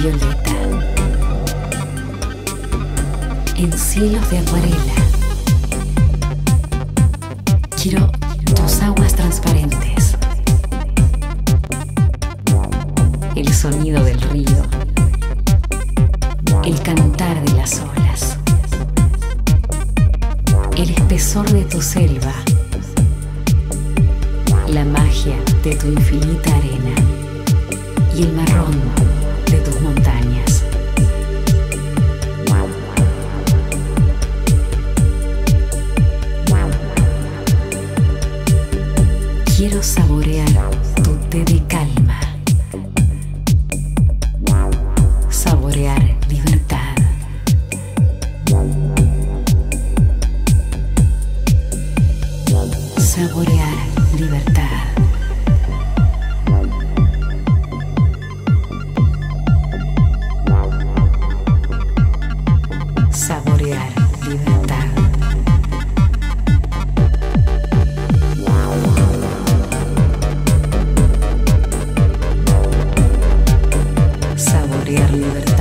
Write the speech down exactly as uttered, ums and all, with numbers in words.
violeta. En cielos de acuarela. Quiero tus aguas transparentes. El sonido del río. El cantar de las olas. El espesor de tu selva. La magia de tu infinita arena. Y el marrón de tus montañas. Quiero saborear tu té de calma. Saborear libertad. Saborear libertad. Saborear libertad. Saborear libertad.